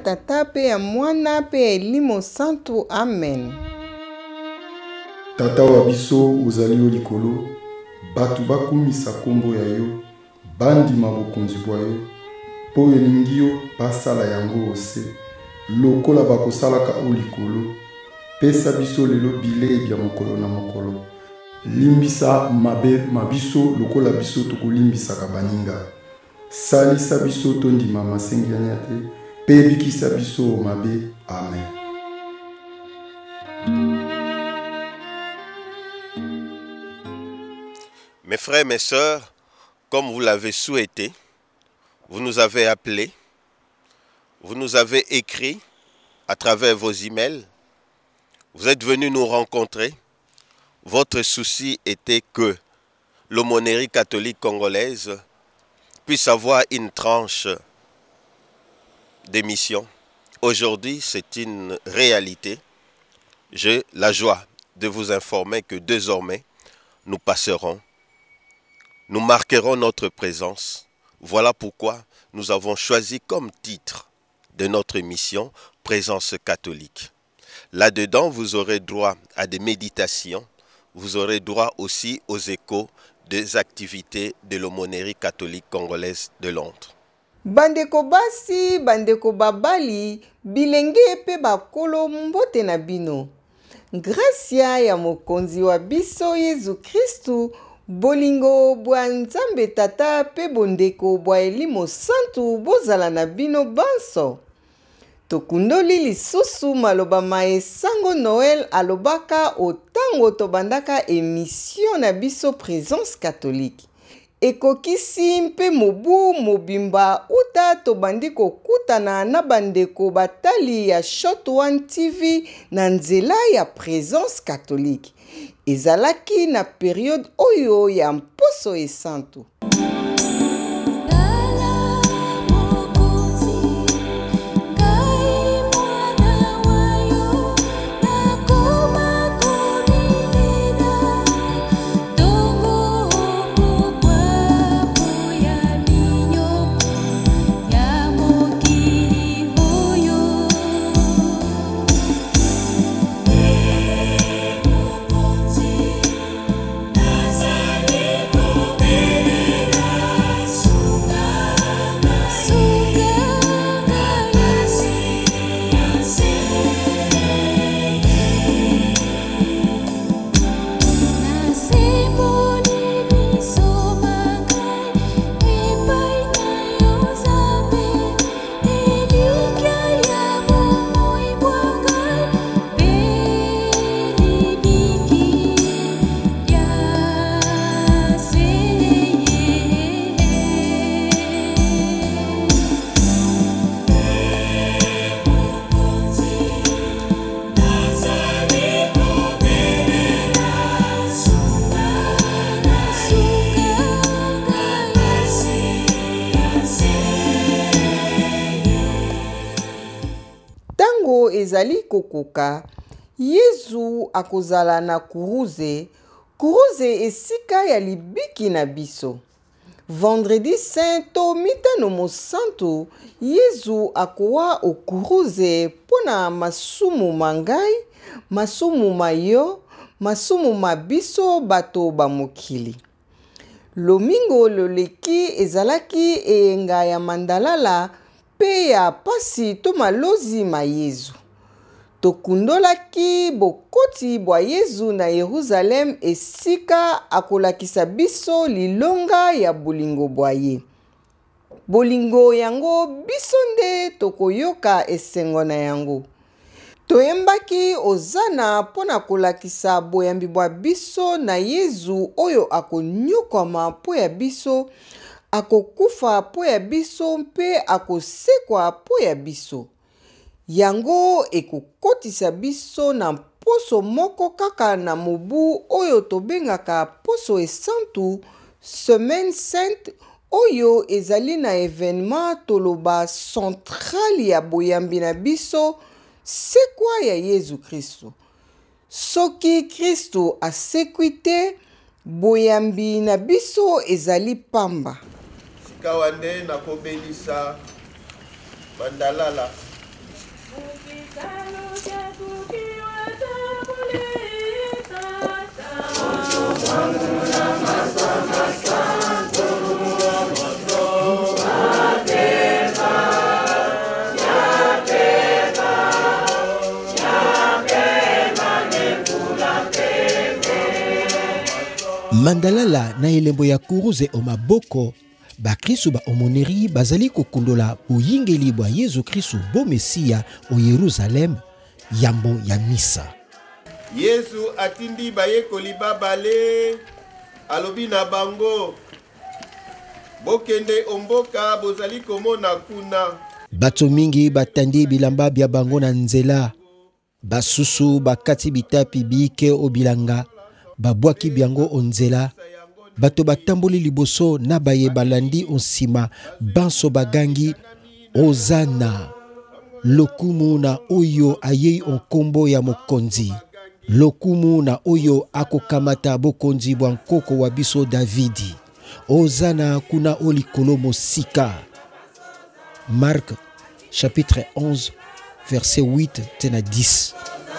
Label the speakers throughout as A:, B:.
A: Tata pe ya Mwana pe ya Elimo Santo. Amen.
B: Tata wa biso ozali likolo, batu bakumisa kombo ya yo, bandima bokonzi bwa yo, po elingi yo basala yango ose, lokola bakosalaka o likolo, pesa biso lelo bilei bya mokolo na mokolo. Limbisa mabe mabiso lokola biso tokolimbisaka baninga. Salisa biso tondima masengi ya nyate, pe bikisa biso mabe. Amen.
C: Mes frères, mes sœurs, comme vous l'avez souhaité, vous nous avez appelés, vous nous avez écrit à travers vos emails, vous êtes venus nous rencontrer. Votre souci était que l'aumônerie catholique congolaise puisse avoir une tranche d'émission. Aujourd'hui, c'est une réalité. J'ai la joie de vous informer que désormais, nous passerons, nous marquerons notre présence. Voilà pourquoi nous avons choisi comme titre de notre émission « Présence catholique ». Là-dedans, vous aurez droit à des méditations, vous aurez droit aussi aux échos des activités de l'aumônerie catholique congolaise de Londres.
A: Bandeko basi, bandeko babali, bilenge pe bakolo mbote na bino. Gracia ya mokonzi wa biso Yesu Kristu, bolingo bwa Nzambe Tata pe bondeko bwa Elimo Santu bozala na bino banso. Tokundoli lisusu maloba maesango Noël alobaka otango tobandaka émission na biso Présence catholique. Ekokisi mpe mobu mobimba uta tobandi kokutana na bandeko batali ya Shot One TV na nzela ya Présence catholique. Ezalaki na periode oyo ya mposo esantu. Ezali kokoka, Yezu akozala na kuruze esika ya libiki na biso. Vendredi Saint to mitano mosantu, Yezu akowa okuruze pona masumu mangai, masumu mayo, masumu mabiso bato bamokili. Lomingo loleki ezalaki enga ya mandalala pe ya pasi to malozi ma Yezu. Tokundolaki bokoti bwa Yezu na Yerusalem esika akolakisa biso lilonga ya bolingo bwa ye. Bolingo yango biso nde tokoyoka esengo na yango. Toyembaki ozana pona kolakisa boyambi bwa biso na Yezu oyo akonyokama po ya biso, akokufa po ya biso mpe akosekwa po ya biso. Yango ekokotisa biso na poso moko kaka na mobu oyo tobengaka poso esantu, Semaine Sainte, oyo ezali na événement toloba central ya boyambi na biso, sekwa ya Yezu Kristu. Soki Kristu asekwi te, boyambi na biso ezali pamba.
C: Sikawande na kobelisa bandalala
D: Mandalala na elembo ya kuruze o maboko bakristo ba omoneri bazali kokundola boyingeli bwa Yesu Kristo bo Mesia o Yerusalem yambo ya misa.
C: Yesu atindi bayekoli babale alobi na bango bokende omboka bozali komona kuna.
D: Bato mingi batandi bilamba bya bango na nzela, basusu bakati bitapi bike o bilanga, babwaki biango onzela, bato batamboli liboso na baye balandi onsima, banso bagangi Ozana, lokumu na oyo ayei onkombo ya mokonzi, lokumu na oyo akokamata bokonzi bwa nkoko wa biso Davidi, Ozana kuna olikolo mosika. Marc chapitre 11 verset 8 tena 10.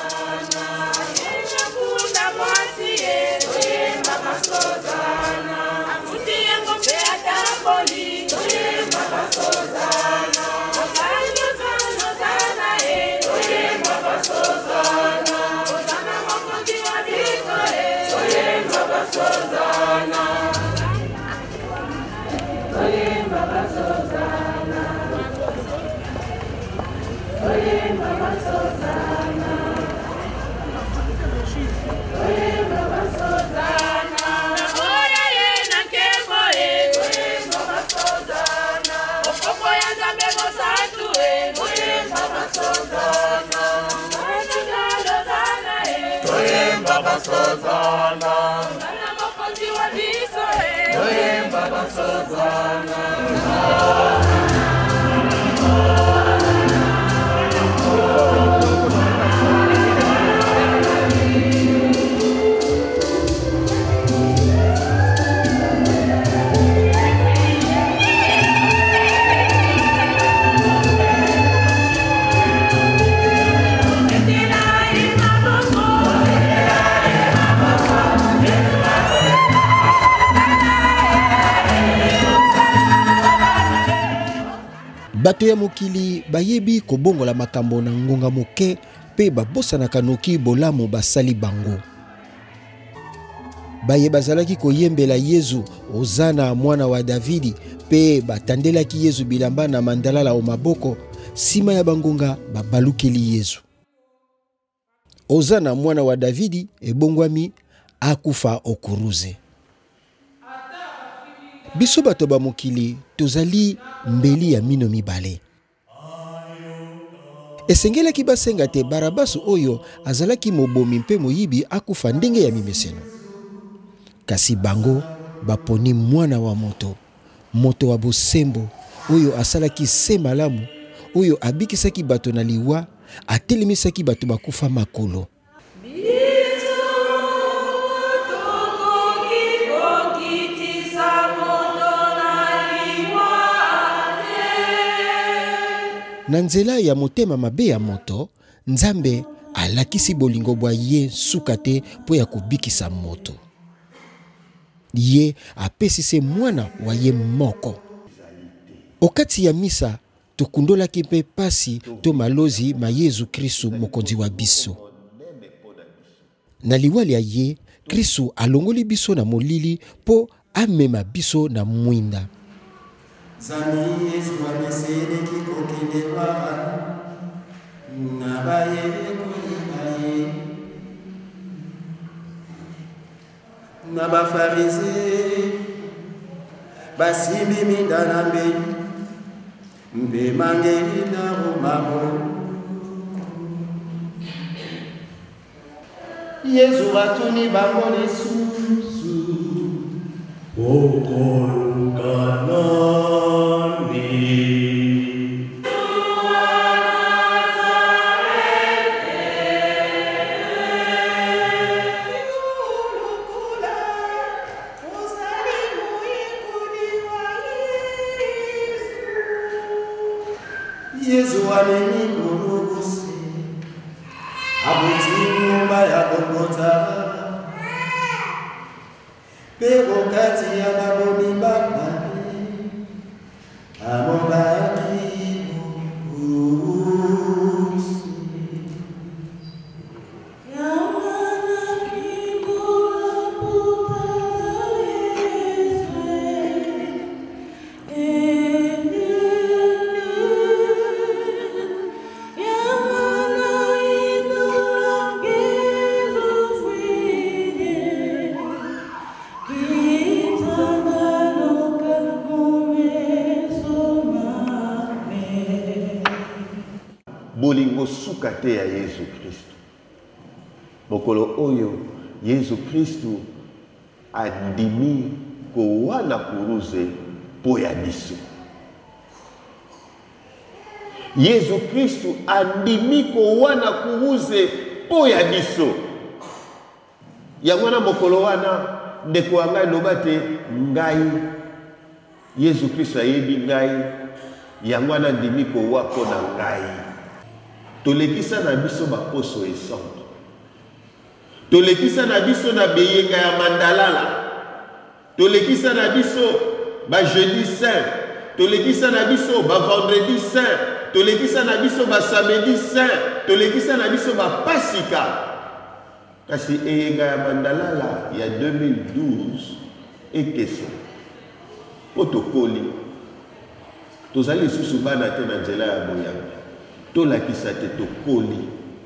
D: Bato ya mokili bayebi kobongola makambo na ngonga moke pe babosanaka noki bolamu basali bango. Baye bazalaki koyembela Yesu Ozana mwana wa Davidi pe batandelaki Yesu bilamba na mandalala o maboko, sima ya bangonga babalukeli Yesu. Ozana mwana wa Davidi ebongwami akufa okuruze. Biso bato ba mokili tozali mbeli ya mino mibale. Esengelaki basenga te Barabasu oyo azalaki mobomi mpe moyibi akufa ndenge ya mimeseno. Kasi bango baponi mwana wa moto, moto wa bosembo oyo asalaki se malamu, oyo abikisaki bato na liwa, atelemisaki bato bakufa makolo. Na nzela ya motema mabe ya moto, Nzambe alakisi bolingo bwa ye suka te po ya kubikisa moto. Ye apesise mwana wa ye moko. Okati ya misa, tukundolaki mpe pasi to malozi ma Yesu Kristo mokonzi wa biso. Na liwali ya ye, Kristo alongoli biso na molili po amema biso na mwinda.
E: Zami Yesu amesede kikokende wa nabaye kunibaye naba farisee basimbi mindana mbeli mbe mangeli na romabo Yesu atuni bango lisusu Yesu amenikuruguse Abutimu baya kokota pero kati ya baboni babani amobaki usi
C: bolingo sukate ya Yesu Kristu. Mokolo oyo Yesu Kristu andimi ko wana kuruze po ya biso. Yesu Kristu andimi ko wana kuruze po ya biso. Yangwana mokolo wana ndeko wangai lobate ngai Yesu Kristu ayebi ngai yangwana ndimi ko wako na ngai. Tolekisa na biso baposo esante. Tolekisa na biso na beyenga ya mandalala. Tolekisa na biso ba jeudi saint. Tolekisa na biso ba vendredi saint. Tolekisa na biso ba samedi saint. Tolekisa na biso ba pasika. Kasi eyenga ya mandalala ya 2012 ekesa. Potokoli. Tozali susu bana te na nzela ya boyanga. Tola qui s'est tokoli.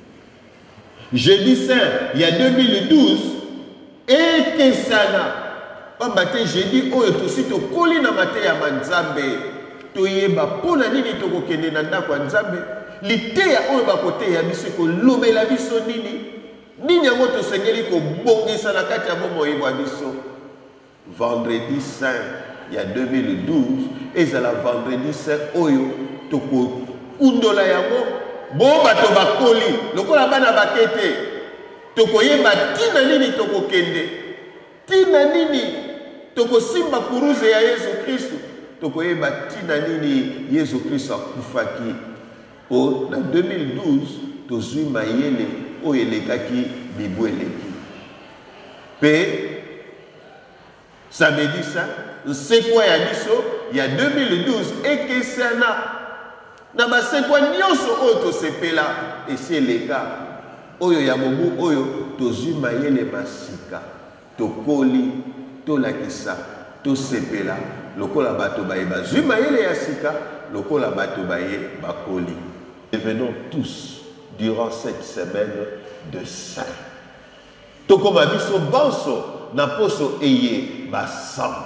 C: Jeudi saint, il y a 2012, et que ça n'a pas maté jeudi, oh, et tout si tokoli na maté ya manzambe, toyeba pona nini toko kende na ndako ya nzambe, lite ya oyo bakote ya biso ko lobe la biso nini, nini yango to sengeli ko bongisa na kati ya bomo yebwa biso. Vendredi saint, il y a 2012, et ça la vendredi saint, oyo toko kundola yango bo bato bakoli lokola bana bakete tokoyeba tina nini tokokende tina nini tokosimba kuruze ya Yesu Kristu tokoyeba tina nini Yesu Kristu akufaki o na 2012 tozwi mayele oyo elekaki bibu eleki pe samedi sa nsekwa ya biso ya 2012 ekesana na basekwa nyonso oyo tosepela esi eleka oyo ya mobu oyo tozwi mayele masika tokoli tolakisa tosepela lokola bato baye bazwi mayele ya sika lokola bato baye bakoli. Devenons tous durant cette semaine de saint tokoma biso banso na poso eye basante.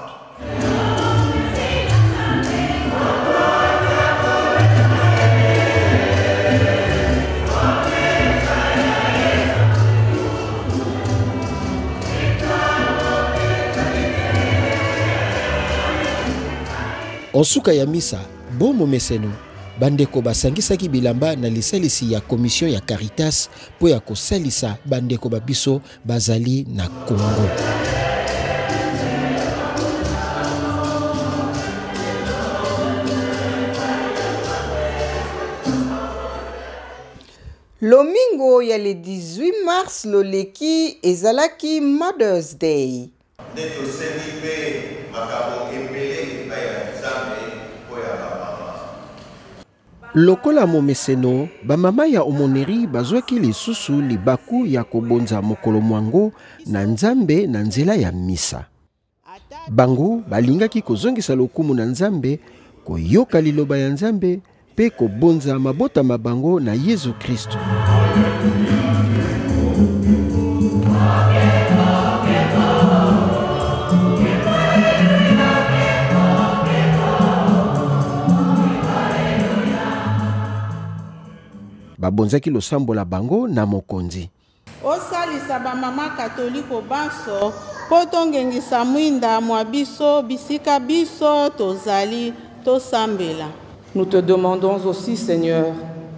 D: Osuka ya misa bomo meseno bandeko basangisaki bilamba na lisalisi ya commission ya Caritas po ya kosalisa bandeko babiso bazali na Congo.
A: Lomingo ya le 18 mars loleki ezalaki Mother's Day.
D: Lokola momeseno bamama ya omoneri bazwaki lisusu libaku ya kobonza mokolo mwango na nzambe na nzela ya misa. Bango balingaki kozongisa lokumu na nzambe, koyoka liloba ya nzambe pe kobonza mabota mabango na Yesu Kristu. Babonzaki losambo la bango na mokonzi.
F: Osalisa ba mama katoliko banso potongengisa mwinda mwa biso bisika biso tozali tosambela.
G: Nous te demandons aussi, Seigneur,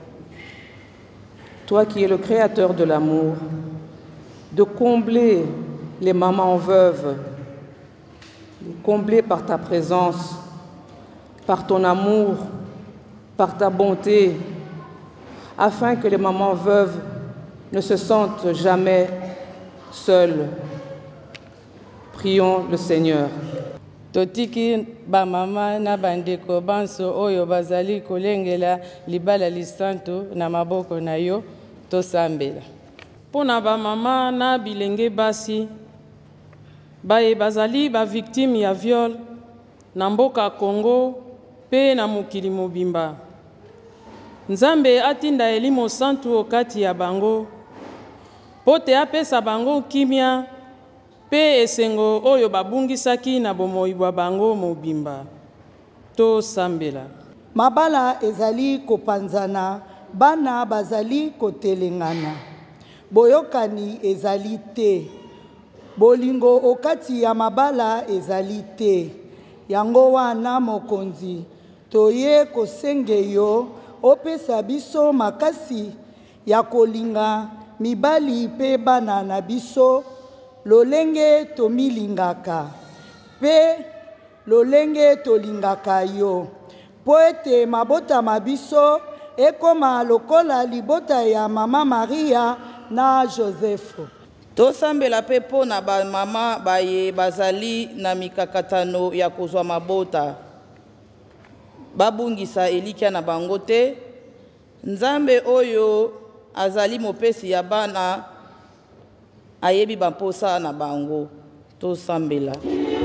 G: toi qui es le créateur de l'amour, de combler les mamans veuves, de combler par ta présence, par ton amour, par ta bonté, afin que les mamans veuves ne se sentent jamais seuls. Prions le Seigneur.
F: Totiki ba mama na bandeko banso oyo bazali kolengela libala lisanto na maboko na yo tosambela.
H: Pona ba mama na bilenge basi baye bazali ba victime ya viol na mboka Congo pe na mokili mobimba. Nzambe atinda elimo santu okati ya bango pote apesa bango kimia pe esengo oyo babungisaki na bomoi bwa bango mobimba to sambela.
I: Mabala ezali kopanzana, bana bazali kotelengana. Boyokani ezali te. Bolingo okati ya mabala ezali te. Yango wana mokonzi, toye kosenge yo opesa biso makasi ya kolinga mibali pe bana na biso lolenge tomilingaka pe lolenge tolingaka yo po ete mabota mabiso ekoma lokola libota ya mama Maria na Joseph.
F: Tosambela pe pona ba mama baye bazali na mikakatano ya kozwa mabota babungisa elikia na bango te. Nzambe oyo azali mopesi ya bana ayebi bamposa na bango tosambela.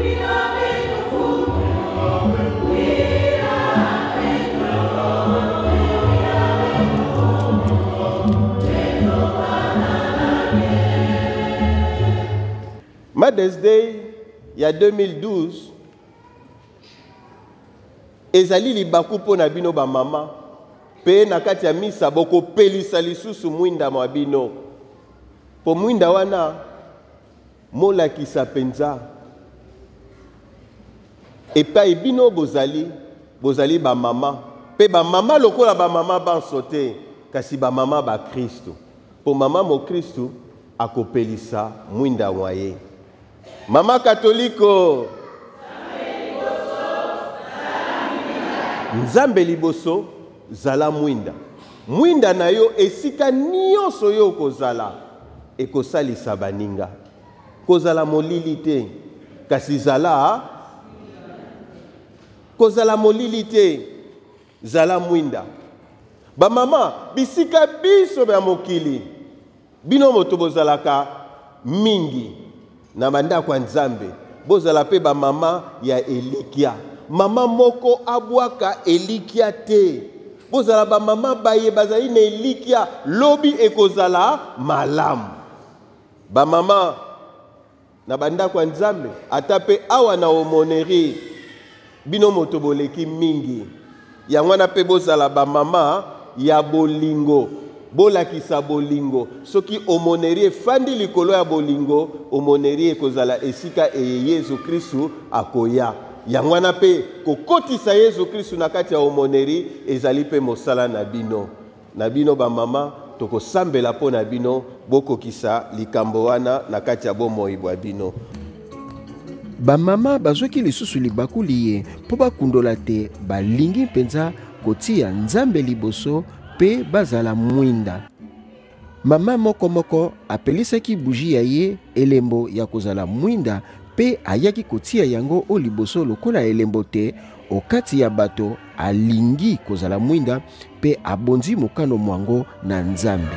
C: Mother's Day, il y a 2012, ezali libaku po na bino ba mama, pe na kati ya misa boko pelisa lisusu mwinda mwa bino. Po mwinda wana mola kisa penza. Epai bino bozali ba mama. Pe ba mama lokola ba mama bansote, kasi ba mama ba Kristo. Po mama mo Kristo akopelisa mwinda waye. Mama Katoliko Nzambe liboso zala mwinda. Mwinda na yo esika nyonso yo kozala ekosalisa baninga. Kozala molili te kasi zala kozala molili te zala mwinda. Ba mama bisika biso ba mokili bino moto bozalaka mingi na banda kwa Nzambe bozala pe ba mama ya elikia. Mama moko abwaka elikia te. Bozala ba mama baye bazali na elikia lobi ekozala malamu. Ba mama na banda kwa Nzambe atape awa na omoneri bino moto boleki mingi. Yangwana pe bozala ba mama ya bolingo. Bolakisa bolingo. Soki omoneri fandi likolo ya bolingo, omoneri ekozala esika Yesu Kristu akoya. Yangwana pe kokotisa Yesu Kristu na kati ya omoneri ezali pe mosala na bino. Na bino ba mama toko sambela po na bino boko kisa likambo wana na kati ya bomoi bwa bino.
D: Ba mama bazwaki lisusu libaku liye po bakundola te balingi mpenza kotia Nzambe liboso pe bazala mwinda. Mama moko apelisaki buji ya ye elembo ya kozala mwinda pe ayaki kotia yango o liboso lokola elembo te okati ya bato alingi kozala mwinda pe abonzi mokano mwango na Nzambe.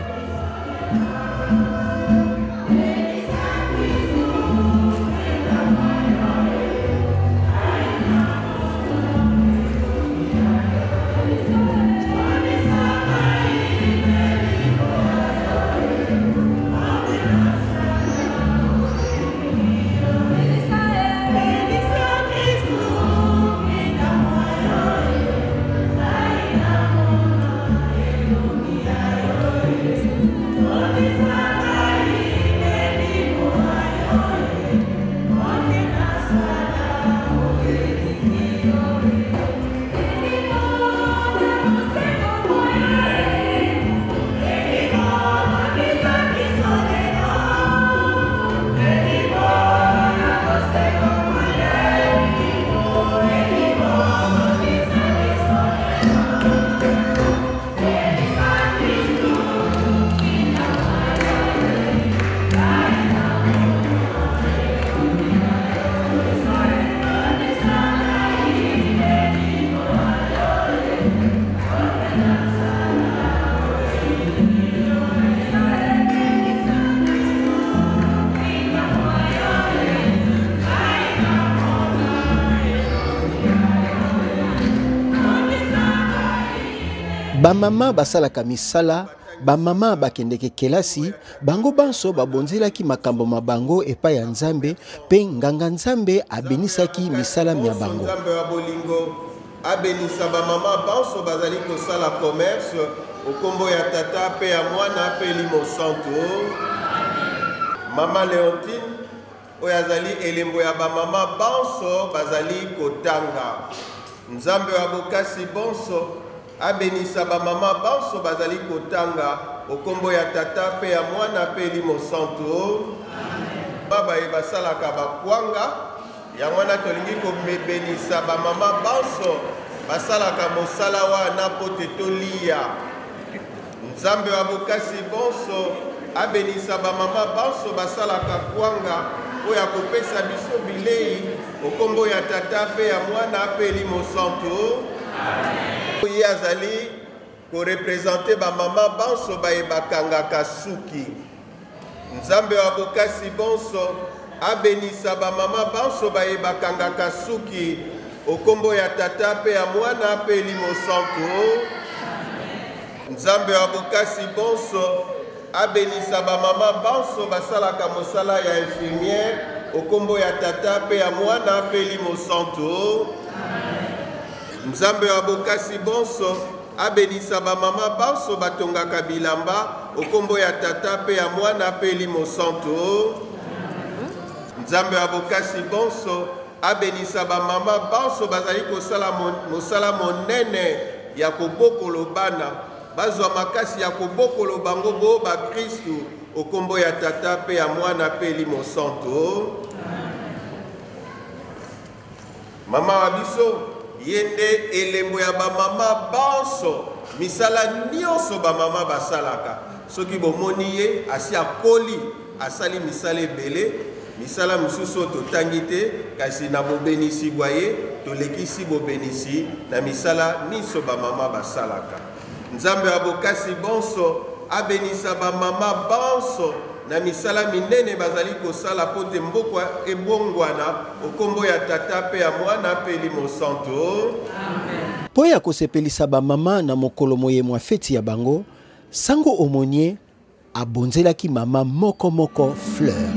D: bamama basalaka misala, bamama bakendeke kelasi, bango banso babonzelaki makambo mabango epai ya Nzambe, pe nganga Nzambe abenisaki misala mia bango.
C: Nzambe wa bolingo abenisa bamama banso bazali kosala commerce okombo ya tata pe ya mwana pe limo santo. Mama Leontine oyo azali elembo ya bamama banso bazali kotanga. Nzambe wa bokasi bonso abenisa bamama banso bazali kotanga okombo ya tata pe ya mwana pe limo santo. Baba e basalaka bakwanga ya mwana tolingi kobenisa bamama banso basalaka mosala wana po te tolia. Nzambe wa bokasi bonso abenisa bamama banso basalaka kwanga oya kopesa biso bilei okombo ya tata pe ya mwana pe limo santo. Ye azali korepresente bamama banso bayebakangaka suki. Nzambe wa bokasi bonso abenisa bamama banso bayebakangaka suki okombo ya tata pe ya mwana pe limo santo. Nzambe wa bokasi bonso abenisa bamama banso basalaka mosala ya infirmière okombo ya tata pe ya mwana pe limo santo. Nzambe wa bokasi bonso abenisa bamama banso batongaka bilamba okombo ya tata pe ya mwana pe limo santo. Nzambe wa bokasi bonso abenisa bamama banso bazali kosala mosala monene ya kobokolo bana bazwa makasi ya kobokolo bango bo ba Kristu okombo ya tata pe ya mwana pe limo santo. Mama wa biso yende elembo ya bamama banso misala nyonso bamama basalaka soki bomoni ye asi akoli asali misala ebele misala mosusu totangi te kasi na bobenisi bwa ye tolekisi bobenisi na misala nyonso bamama basalaka. Nzambe wa bokasi bonso abenisa bamama banso na misala minene bazali kosala po te mbokwa ebongwana okombo ya tata pe ya mwana pe limo santo.
D: Po ya kosepelisa bamama na mokolo moye mwa feti ya bango, sango omonier abonzelaki mama moko moko fleur.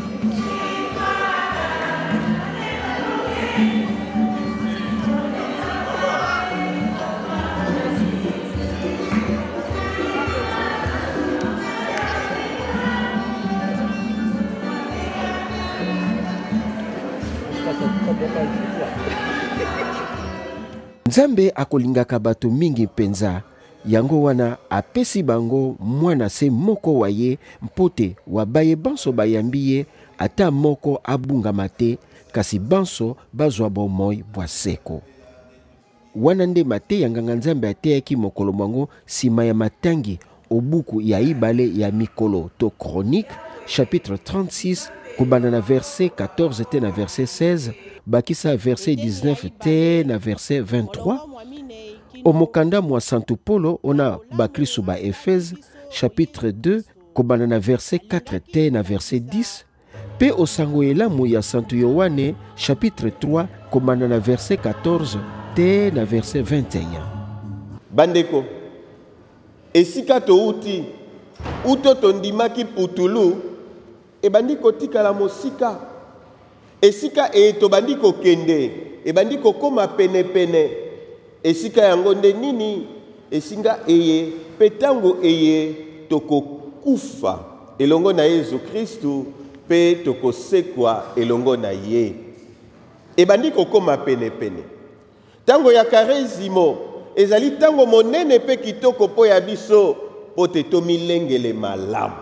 D: Nzambe akolingaka bato mingi penza, yango wana apesi bango mwana se moko waye mpote wabaye banso bayambiye ata moko abungama te kasi banso bazwa bomoi bwa seko. Wana nde mate ya nganga Nzambe ateyaki mokolo mwango sima ya matangi obuku ya ibale ya mikolo to chronique chapitre 36 kobanda na verset 14 te na verset 16 bakisa verset 19 te na verset 23. Omokanda mwa Santo Polo ona bakristu ba Efeze chapitre 2 kobanda na verset 4 te na verset 10. Pe osango elamu ya Santo Yohane chapitre 3 kobanda na verset 14 te na verset 21.
C: Bandeko esika touti uto tondimaki putulu ebandi kotikala mosika esika tobandi kokende ebandi kokoma pene pene esika yango nde nini esinga eye petango eye tokokufa elongo na Yesu Kristu pe tokosekwa elongo na ye ebandi kokoma pene pene tango ya karesimo ezali tango monene pe kitoko po ya biso po te tomilengele malamu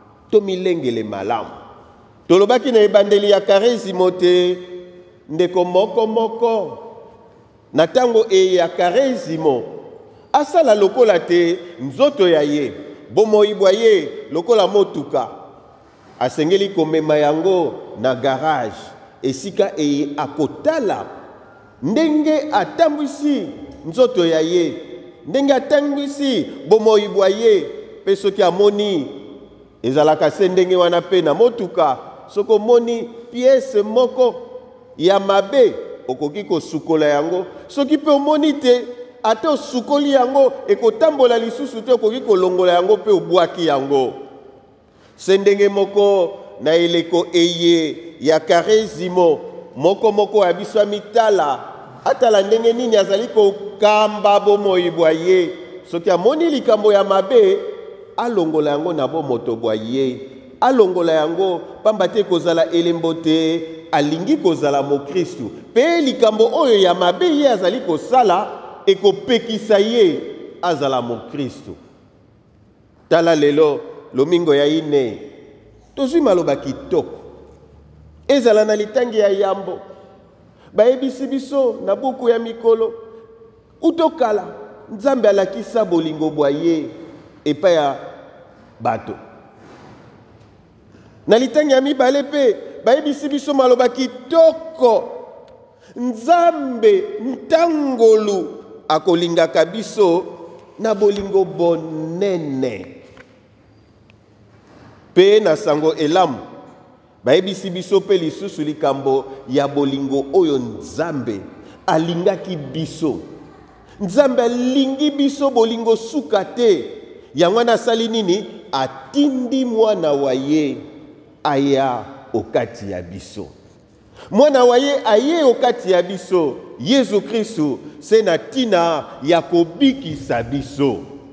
C: tolobaki na ebandeli ya karesimo te ndeko moko moko na tango ya karesimo asala lokola te nzoto ya ye bomoi bwa ye lokola motuka asengeli komema yango na garage esika akotala ndenge atambwisi nzoto ya ye ndenge atambwisi bomoi bwa ye pe soki amoni ezalaka se ndenge wana pe na motuka soko moni pièce moko ya mabe okoki kosukola yango soki pe omoni te ate osukoli yango ekotambola lisusu te okoki kolongola yango mpe obwaki yango. Se ndenge moko na eleko eye ya karizimo moko ya biso mitala atala ndenge nini azali kokamba bomoi bwa ye soki amoni likambo ya mabe alongola yango na bomoto bwa ye alongola yango pamba te kozala elembo te alingi kozala mokristu pe likambo oyo ya mabe ye azali kosala ekopekisa ye azala mokristu. Tala lelo lomingo ya ine tozwi maloba kitoko ezala na litangi ya yambo bayebisi biso na buku ya mikolo utokala Nzambe alakisa bolingo bwa ye epai ya bato. Na litangi ya mibale pe bayebisi biso maloba kitoko Nzambe ntangolu akolingaka biso na bolingo bonene. Pe na sango elamu bayebisi biso pe lisusu likambo ya bolingo oyo Nzambe alingaki biso. Nzambe alingi biso bolingo suka te. Yango asali nini? Atindi mwana wa ye aya okati ya biso. Mwana wa ye aye okati ya biso. Yesu Kristu se na tina ya kobikisa biso.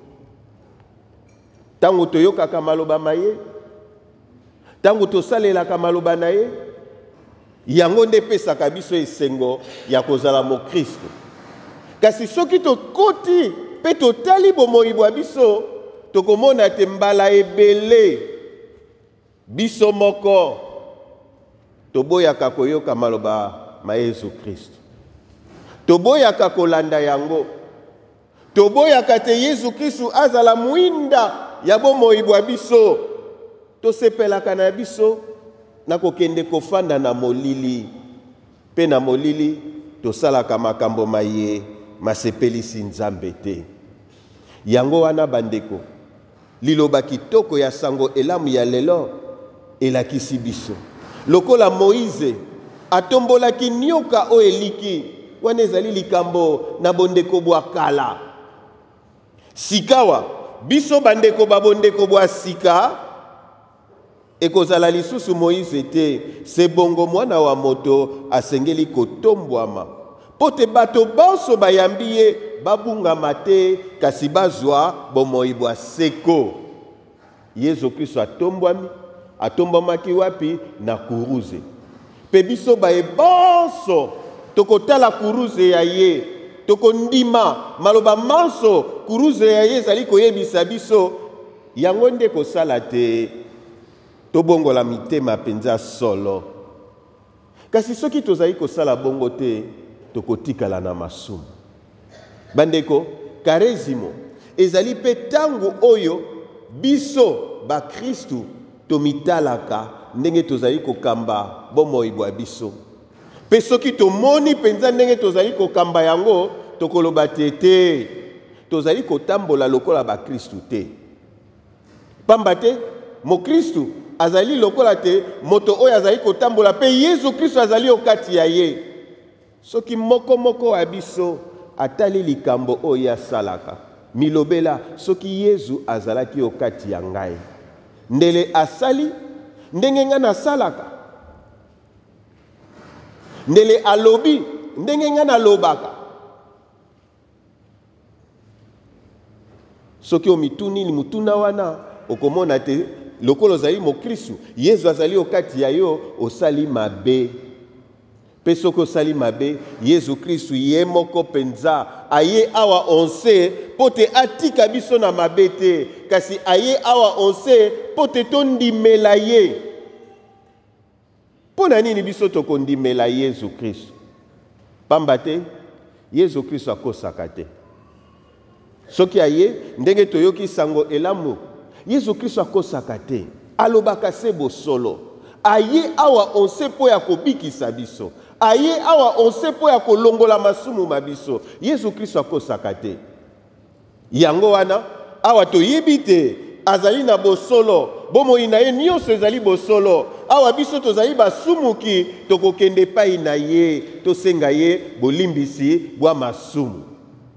C: Tango toyokaka maloba maye, tango tosalelaka maloba na ye, yango nde pesaka biso esengo ya kozala mokristo. Kasi soki tokoti pe totali bomoi bwa biso, tokomona te mbala ebele biso moko toboyaka koyoka maloba ma Yesu Kristo. Toboyaka kolanda yango. Toboyaka te Yesu Kristo azala muinda ya bomoi bwa biso. Tosepelaka na biso na kokende kofanda na molili. Pe na molili tosalaka makambo maye masepelisi Nzambe te. Yango wana bandeko liloba kitoko ya sango elamu ya lelo elakisi biso. Lokola Moïse atombolaki nyoka o eliki wana ezali likambo na bondeko bwa kala. Sikawa biso bandeko babondeko bwa sika ekozala lisusu Moïse te se bongo mwana wa moto asengeli kotombwama pote bato bonso bayambi ye babungama te kasi bazwa bomoi bwa seko. Yesu Kristo atombwamaki wapi? Na kuruze. Pe biso baye bonso tokotala kuruze ya ye tokondima maloba manso kuruze ya ye ezali koyebisa biso yango nde kosala te tobongola mitema penza solo. Kasi soki tozali kosala bongo te tokotikala na masumu. Bandeko karezimo ezali pe tango oyo biso ba Kristu tomitalaka ndenge tozali kokamba bomoi bwa biso. Pe soki tomoni penza ndenge tozali kokamba yango tokoloba te tozali kotambola lokola ba Kristu te. Pamba te mo Kristu azali lokola te moto oyo azali kotambola pe Yesu Kristu azali okati ya ye. Soki moko wa biso atali likambo oyo asalaka milobela soki Yesu azalaki okati ya ngai ndele asali ndenge nga nasalaka ndele alobi ndenge nga nalobaka. Soki omituni mutuna wana okomona te lokolo ozali mokristu Yesu azali okati ya yo osali mabe. Pe soki osali mabe Yesu Kristu ye moko penza aye awa onse pote atika biso na mabe te kasi aye awa onse pote tondimela ye. Pona nini biso tokondimela Yesu Kristu? Pamba te Yesu Kristu akosaka te. Soki aye ndenge toyoki sango elamu Yesu Kristu akosaka te. Alobaka se bosolo. Aye awa onse po ya kobikisa biso. Aye awa onse po ya kolongola masumu mabiso. Yesu Kristo akosaka te. Yango wana awa toyebi te azali na bosolo bomoi na ye nyonso ezali bosolo. Awa biso tozali basumuki tokokende pai na ye tosenga ye bolimbisi bwa masumu.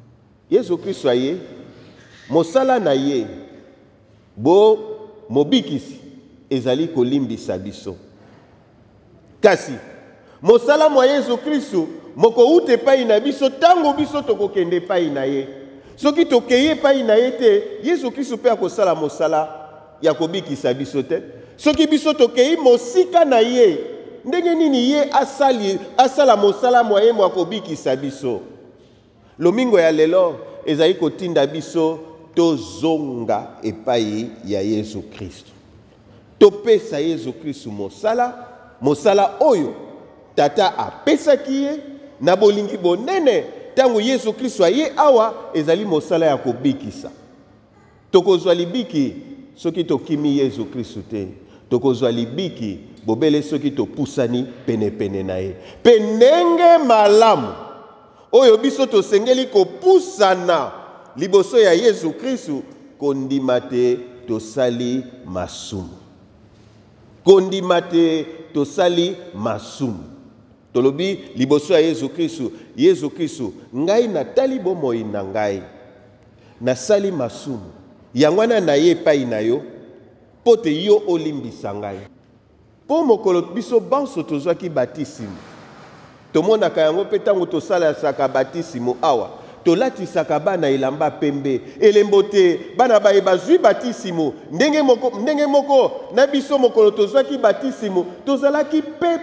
C: Yesu Kristo aye mosala na ye bo mobikisi ezali kolimbisa biso. Kasi mosala mwa Yesu Kristo moko ute pai na biso tango biso tokokende pai na ye. Soki tokeye pai na ye te, Yesu Kristo pe akosala mosala ya kobikisa biso te. Soki biso tokei mosika na ye, ndenge nini ye asala mosala mwa ye mwa kobikisa biso. Lomingo ya lelo ezali kotinda biso tozonga epai ya Yesu Kristo. Topesa Yesu Kristo mosala oyo tata apesaki ye na bolingi bonene tango Yesu Kristo aye awa ezali mosala ya kobikisa. Tokozwa libiki soki tokimi Yesu Kristo te. Tokozwa libiki bobele soki topusani pene na ye. Penenge malamu oyo biso tosengeli kopusana liboso ya Yesu Kristo kondima te tosali masumu. Kondima te tosali masumu. Tolobi liboso ya Yesu Kristo ngai natali bomoi na ngai nasali masumu yangwana na ye pai na yo pote yo olimbisa ngai. Po mokolo biso banso tozwaki batisimo tomonaka yango pe tango tosala saka batisimo awa tolatisaka bana elamba pembe elembo te bana baye bazwi batisimo ndenge moko na biso mokolo tozwaki batisimo tozalaki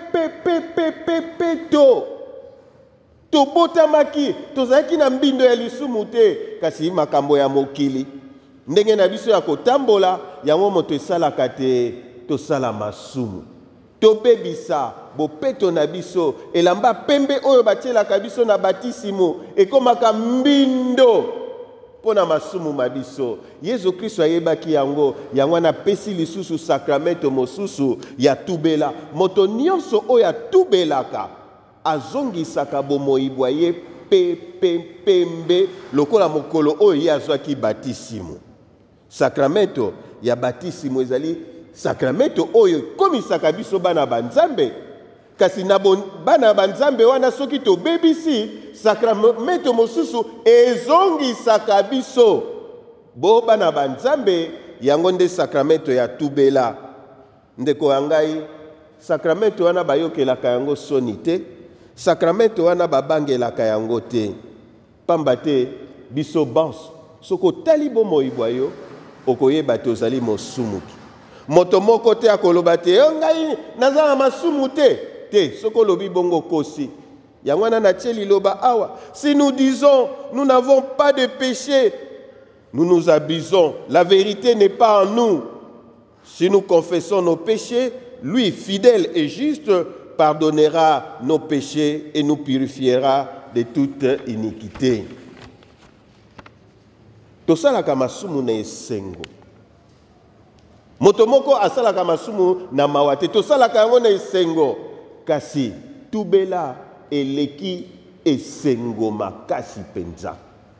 C: to botamaki tozalaki na mbindo ya lisumu te kasi makambo ya mokili ndenge na biso ya kotambola yango moto esalaka te tosala masumu tobebisa bopeto na biso elamba pembe oyo batielaka biso na batisimo ekomaka mbindo pona masumu mabiso. Yesu Kristo ayebaki yango na pesi lisusu sakramento mosusu ya tubela. Moto nyonso oyo atubelaka azongisaka bomoi bwa ye pembe lokola mokolo oyo ye azwaki batisimo. Sakramento ya batisimo ezali sakramento oyo komisaka biso bana banzambe. Kasi na bana banzambe wana soki to bebisi sakramento mosusu ezongisaka biso bo bana banzambe yango nde sakramento ya tubela. Ndeko yangai sakramento wana bayokelaka yango soni te, sakramento wana babangelaka yango te. Pamba te biso banso soko tali bomoi bwa yo okoyeba te ozali mosumuki. Moto moko te akoloba te ngai nazala masumu te soko lobi bongo kosi. Yangwana na tieli loba awa. Si nous disons nous n'avons pas de péché, nous nous abusons. La vérité n'est pas en nous. Si nous confessons nos péchés, lui, fidèle et juste, pardonnera nos péchés et nous purifiera de toute iniquité. Tosalaka masumu na esengo. Motomoko asalaka masumu na mawate. Tosalaka yango na esengo. Kasi tubela eleki esengo makasi penza.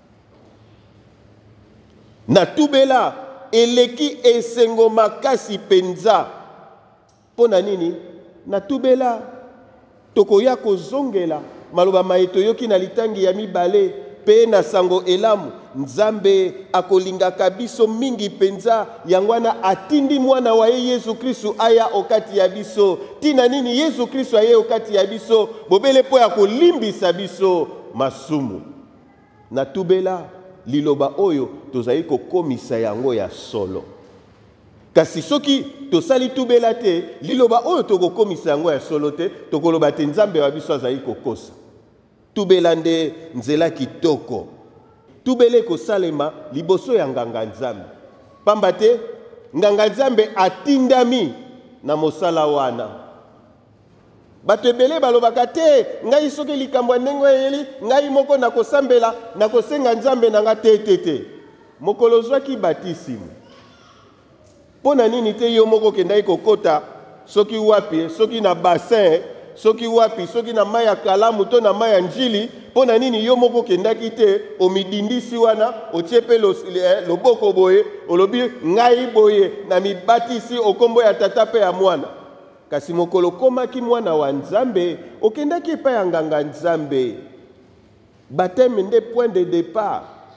C: Na tubela eleki esengo makasi penza. Pona nini? Na tubela tokoya kozongela maloba maeto yoki na litangi ya mibale pe na sango elamu Nzambe akolingaka biso mingi penza yangwana atindi mwana wa Yesu Kristo aya okati ya biso. Tina nini Yesu Kristo aye okati ya biso bobele po ya kolimbisa biso masumu. Na tubela liloba oyo tozali kokomisa yango ya solo. Kasi soki tosali tubela te liloba oyo tokokomisa yango ya solo te tokoloba te Nzambe wa biso azali kokosa. Tubela nde nzela kitoko. Tubele ko salema liboso ya nganga Nzambe. Pamba te nganga Nzambe atindami na mosala wana. Bato ebele balobaka te ngai soki likambo ndenge yeli ngai moko na kosambela na kosenga Nzambe na nga te. Mokolo zwaki batisimo. Pona nini te yo moko kendai kokota soki wapi soki na bassin soki wapi soki na maya kalamu to na maya njili pona nini yo moko kendaki te omidindisi wana otiepe loboko boye olobi ngai boye na mibatisi okombo ya tata pe ya mwana. Kasi mokolo komaki mwana wa Nzambe okendaki pa ya nganga Nzambe. Baptême nde point de départ.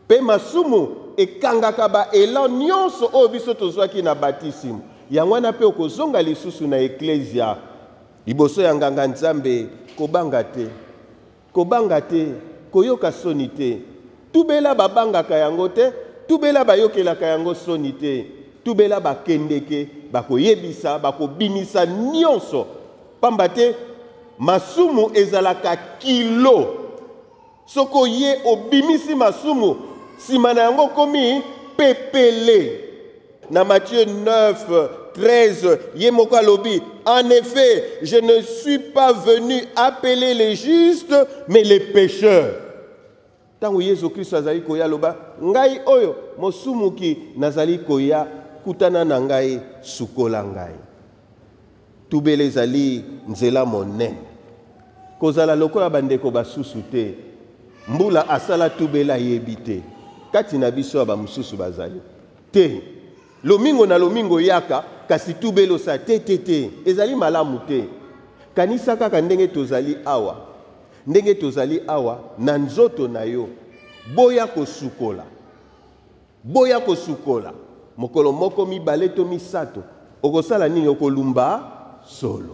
E: Pe masumu ekangaka ba elan nyonso oyo biso tozwaki na baptisme. Yango wana pe okozonga lisusu na eklesia. Liboso ya nganga Nzambe kobanga te, koyoka soni te. Tubela babangaka yango te, tubela bayokelaka yango soni te. Tubela bakendeke, bakoyebisa, bakobimisa nyonso. Pamba te masumu ezalaka kilo. Soko ye obimisi masumu, simana yango komi pepele. Na Matthieu 9, 13, Yemoko alobi, en effet, je ne suis pas venu appeler les justes, mais les pécheurs. Tango Yesu Kristo azali koya loba, ngai oyo mosumuki nazali koya kutana na ngai sukola ngai. Tubele ezali nzela monene. Kozala lokola bandeko basusu te. Mbula asala tubela yebite. Kati na biso ba mususu bazali. Te. Lomingo na lomingo yaka kasi tubelo sa te. Ezali malamu te. Kanisa kaka ndenge tozali awa. Ndenge tozali awa na nzoto na yo. Boya kosukola. Boya kosukola. Mokolo moko mibale to misato. Okosala nini okolumba solo.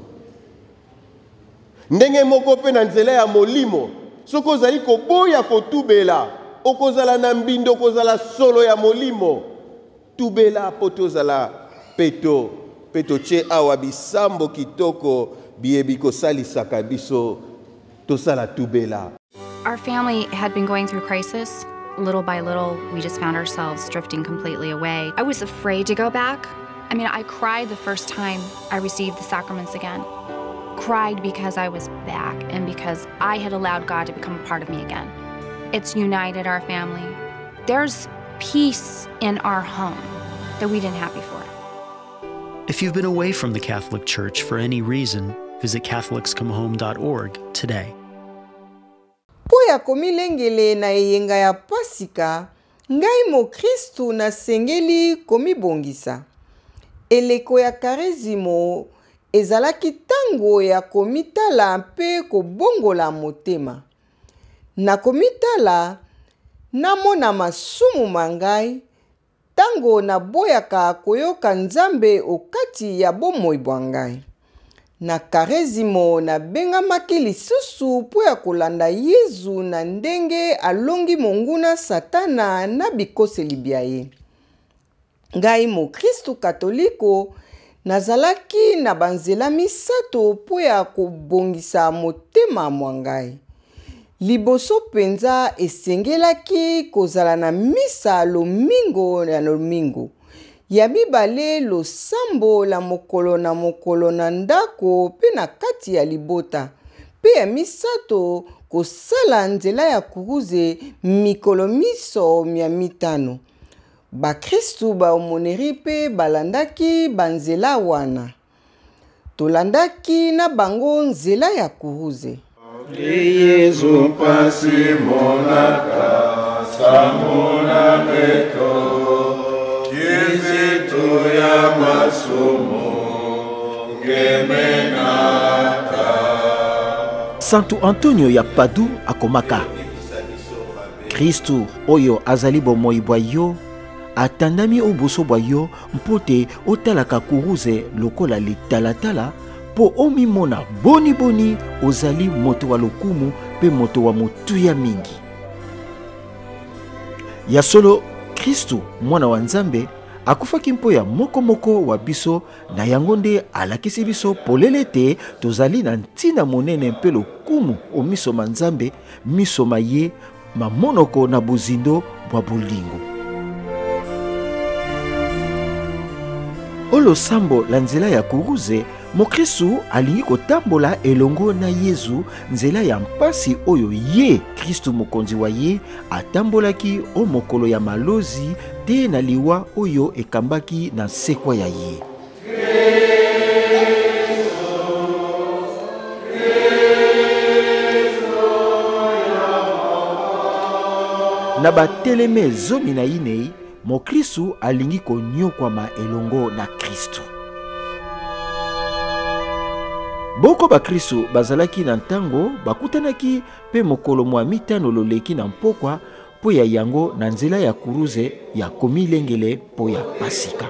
E: Ndenge moko pe na nzela ya molimo. Soko ozali koboya kotubela. Okozala na mbindo okozala solo ya molimo. Tubela potozala peto che awa bisambo kitoko biebiko salisa biso tosala tubela.
J: Our family had been going through crisis. Little by little, we just found ourselves drifting completely away. I was afraid to go back. I mean, I cried the first time I received the sacraments again. Cried because I was back and because I had allowed God to become a part of me again. It's united our family. There's peace in our home that we didn't have before.
K: If you've been away from the Catholic Church for any reason, visit catholicscomehome.org today.
A: Po ya komilengele na eyenga ya Pasika, ngai mo Kristu na sengeli komibongisa. Eleko ya karizimo ezalaki tango ya komitala mpe kobongola motema. Na komitala namona masumu mangai tango na boyaka koyoka Nzambe okati ya bomoi bwangai. Na karezimo na bengamaki lisusu po ya kolanda Yezu na ndenge alongi monguna Satana na bikoseli bia ye. Ngai mo Kristu Katoliko nazalaki na banzela misato po ya kobongisa motema mwangai. Liboso penza esengelaki kozala na misa lomingo na lomingo. Ya mibale losambo la mokolo na ndako pe na kati ya libota. Pe ya misato kosala nzela ya kuruze mikolo miso mia mitano. Bakristu ba omoneri pe balandaki banzela wana. Tolandaki na bango nzela ya kuruze.
E: Yesu pasi monaka samona meto Yesu ya masumo ngemenaka.
D: Santo Antonio ya Padu akomaka. Kristu oyo azali bomoi bwa yo atandami obuso bwa yo mpote otalaka kuruze lokola litalatala po omimona boni ozali moto wa lokumu pe moto wa motuya mingi. Ya solo Kristu mwana wa Nzambe akufaki mpo ya moko wa biso na yango nde alakisi biso polele te tozali na ntina monene mpe lokumu omisoma Nzambe misoma ye mamonoko na buzindo bwa bolingo. Olo sambo la nzela ya kuruze Mokristu alingi kotambola elongo na Yezu nzela ya mpasi oyo ye Kristu mokonzi wa ye atambolaki o mokolo ya malozi te na liwa oyo ekambaki na sekwa ya ye. Na bateleme zomi na inei, Mokristu alingi konyokwama elongo na Kristu. Boko ba Kristu bazalaki na ntango bakutanaki pe mokolo mwa mitano loleki na mpokwa
L: po ya yango na nzela ya kuruze ya komilengele po ya pasika.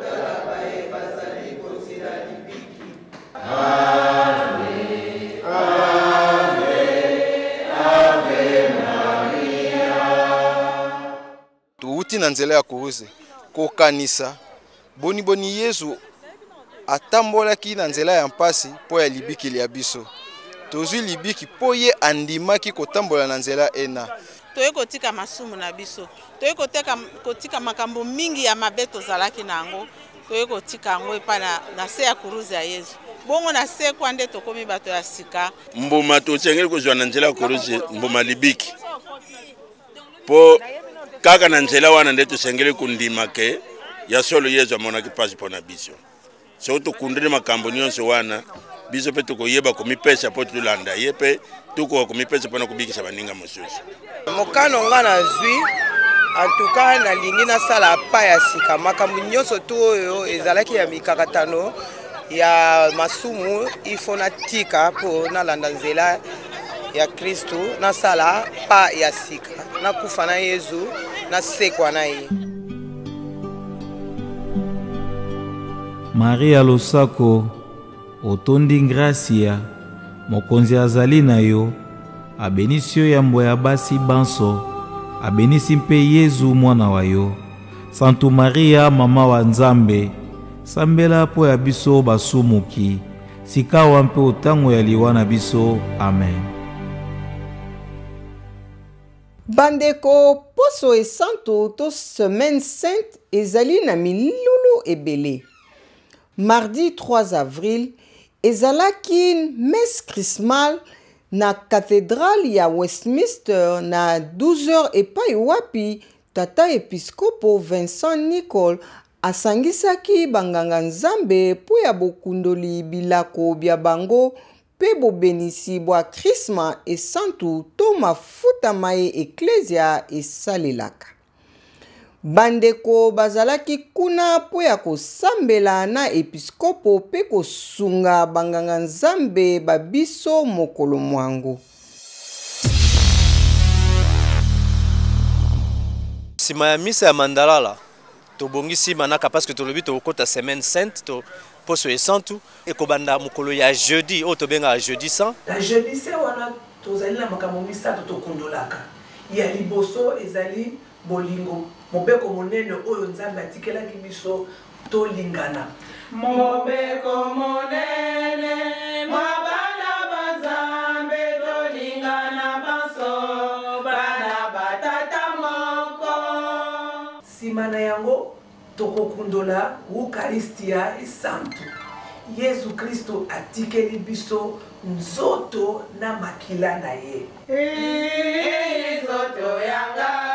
M: Tuuti na nzela ya kuruze kokanisa boni Yesu atambolaki na nzela ya mpasi po ya libiki ya biso. Tozwi libiki po ye andimaki kotambola na nzela ena.
N: Toye kotika masumu na biso. Toye kotika makambo mingi ya mabe tozalaki nango. Toye kotika yango epa na se ya kuruze ya Yesu. Bongo na se kwa nde tokomi bato ya sika.
O: Mboma tochengeli kozwa na nzela ya kuruze mboma libiki. Po kaka na nzela wana nde tochengeli kundima ke ya solo Yesu amonaki pasi pona biso. So tokundile makambo nyonso wana biso pe tokoyeba komipesa po tulanda yepe tuko komipesa pona kubikisa baninga mosusu.
P: Mokano nga na zwi en tout cas na lingi na sala pa ya sika makambo nyonso tu oyo ezalaki ya mikakatano ya masumu ifo na tika po na landa nzela ya Kristo na sala pa ya sika na kufa na Yesu na sekwa na ye.
Q: Maria Losako otondi gracia mokonzi azali na yo abenisi yo yambo ya basi banso abenisi mpe Yesu mwana wa yo. Santu Maria mama wa Nzambe sambela po ya biso basumuki sikawa mpe otango ya liwa na biso. Amen.
A: Bandeko poso e santo to semaine sainte ezali na milulu ebele. Mardi 3 avril, ezalaki messe chrismale na cathédrale ya Westminster na 12h epai wapi tata episkopo Vincent Nicole asangisaki banganga nzambe po ya bokundoli bilako bya bango pe bobenisi bwa krisma e santu to mafuta mae eklesia esalelaka. Bandeko bazalaki kuna po ya kosambela na episkopo pe kosunga banganga nzambe babiso mokolo mwango.
R: Sima ya misa ya Mandalala tobongisi manaka parce que tolobi tokota semaine sainte to poso e santu ekobanda mokolo ya jeudi o tobenga jeudi saint.
S: La jeudi saint wana tozali na makambo misato tokundolaka ya liboso ezali bolingo mobeko monene oyo nzambe atikelaki biso tolingana.
T: Mobeko monene mabana bazambe tolingana baso bana batata moko.
S: Simana yango tokokundola Eucharistia esantu. Yesu Kristo atikeli biso nzoto na makila na ye.
T: Nzoto yanga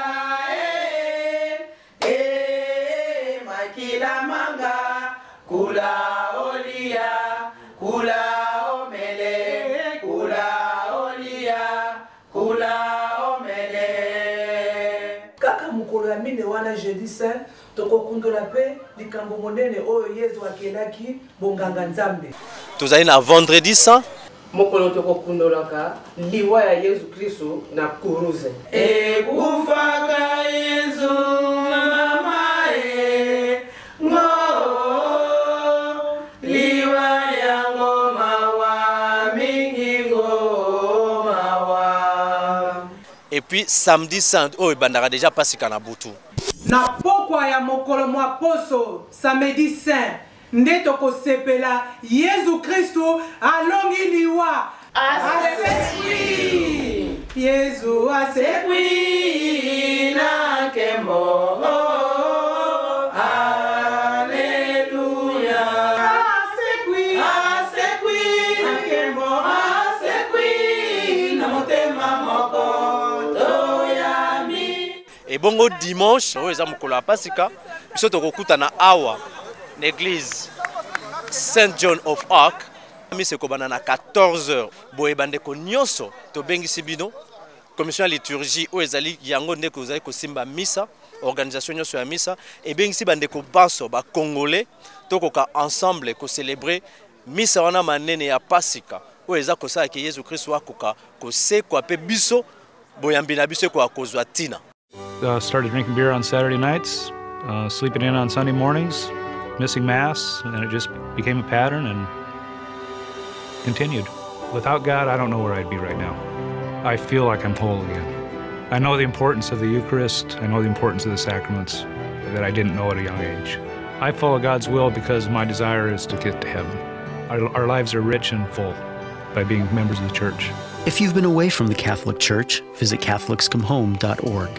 T: makila manga kula olia kula omele kula olia kula omele.
S: Kaka mukolo ya mine wana jeudi saint tokokundola pe likambo monene oyo Yesu akelaki bonganga nzambe.
R: Tozali na vendredi saint
G: mokolo tokokundolaka liwa ya Yesu Kristo na kuruze.
T: Ekufaka Yesu mamae ngo liwa ya ngoma wa mingi ngoma wa.
R: Et puis samedi saint oh bandara déjà pasika na butu.
U: Na pokwa ya mokolo mwa poso samedi saint nde tokosepela Yesu Kristo alongi liwa asekwi. Yesu asekwi
T: na kembo. Haleluya. Asekwi asekwi na kembo asekwi na motema moko toyami.
R: Et bongo dimanche oh eza mokolo ya pasika biso tokokutana awa l'église Saint John of Arc. Mise kobana na 14h boye bandeko nyonso to bengisi bino commission ya liturgie o ezali yango ndeko ezali kosimba misa organisation nyonso ya misa e bengisi bandeko banso ba congolais tokoka ensemble ko célébrer misa wana manene ya pasika o eza kosala ke Yesu Kristo akoka kosekwa pe biso boyambi na biso ko akozwa tina.
B: started drinking beer on Saturday nights, sleeping in on Sunday mornings, missing Mass, and it just became a pattern and continued. Without God, I don't know where I'd be right now. I feel like I'm whole again. I know the importance of the Eucharist. I know the importance of the sacraments that I didn't know at a young age. I follow God's will because my desire is to get to heaven. Our lives are rich and full by being members of the Church.
K: If you've been away from the Catholic Church, visit CatholicsComeHome.org.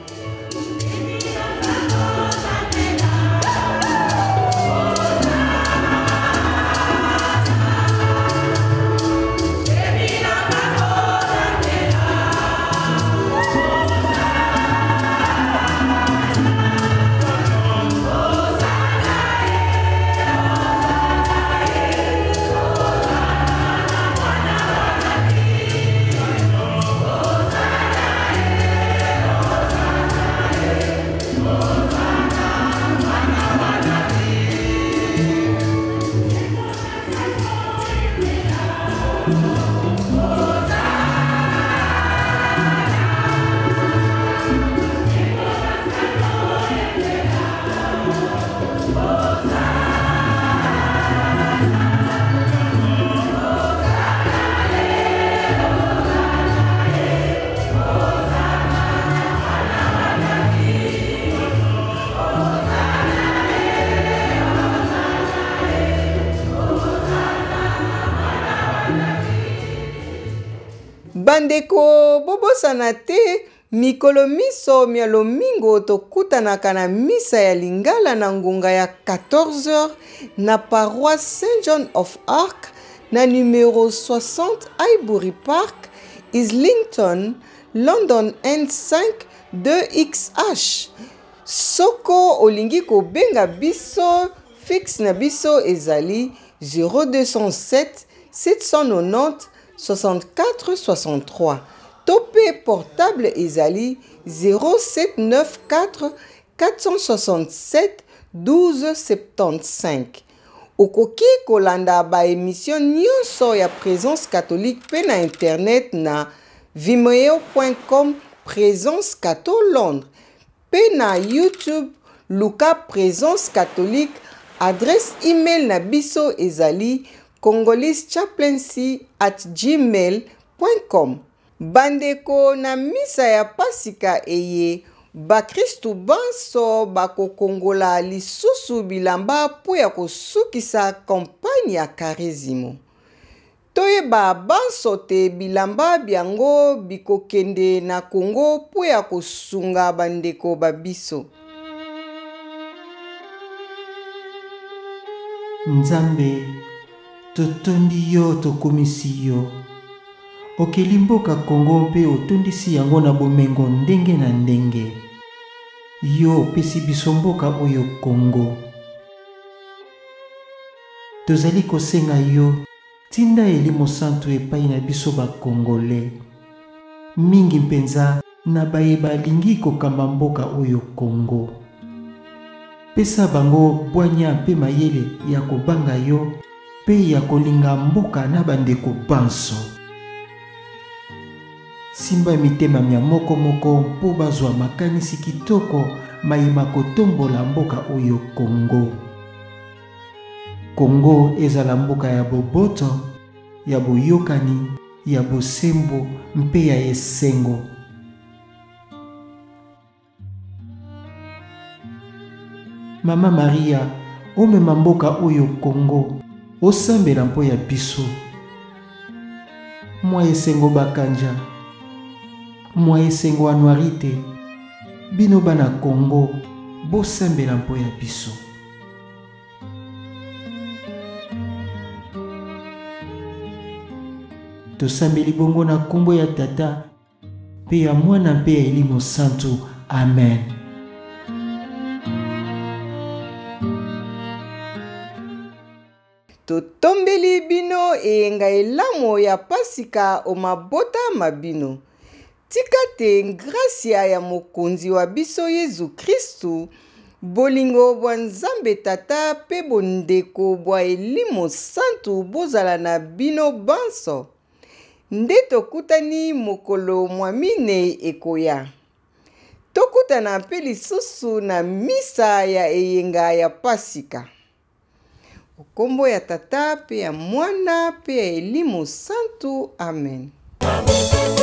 A: Bandeko bobosana te mikolo miso mialo mingo tokutanaka na misa ya lingala na ngunga ya 14h na paroisse Saint John of Arc na numéro 60 Highbury Park, Islington, London N5 2XH. Soko olingi kobenga biso fixe na biso ezali 0207 790 64 63. Topé portable ezali 0794 467 12 75. Okoki kolanda ba émission nyonso ya Présence catholique pe na internet na vimeo.com Présence Catho Londres pe na YouTube Luka Présence catholique. Adresse email na biso ezali congolese@gmail.com. Bandeko na misa ya pasika eye bakristu banso bakokongola lisusu bilamba po ya kosukisa kampagne ya karizimo. Toyeba banso te bilamba biango bikokende na Kongo po ya kosunga bandeko babiso.
L: Nzambe, totondi yo tokomisi yo. Okeli mboka Kongo mpe otondisi yango na bomengo ndenge na ndenge. Yo opesi biso mboka oyo Kongo. Tozali kosenga yo, tinda elimo santo epai na biso bakongole. Mingi mpenza na bayeba lingi kokamba mboka oyo Kongo. Pesa bango bwanya mpe mayele ya kobanga yo pe ya kolinga mboka na bandeko banso. Simba mitema mya moko mpo bazwa makanisi kitoko mayima kotombola mboka oyo Kongo. Kongo ezala mboka ya boboto, ya boyokani, ya bosembo mpe ya esengo. Mama Maria, omema mboka oyo Kongo, osambela mpo ya biso. Mwa esengo bakanja, mwa esengo anuarite, bino bana Kongo, bosambela mpo ya biso. Tosambeli bongo na kombo ya Tata, pe ya Mwana mpe ya Elimo Santo. Amen.
A: Totombeli bino eyenga elamo ya pasika o mabota mabino. Tika te gracia ya mokonzi wa biso Yezu Kristu, bolingo bwa Nzambe Tata pe bondeko bwa Elimo Santu bozala na bino banso. Nde tokutani mokolo mwamine ekoya. tokutana mpe lisusu na misa ya eyenga ya pasika. Kombo ya Tata pe ya Mwana pe ya Elimo Santu. Amen.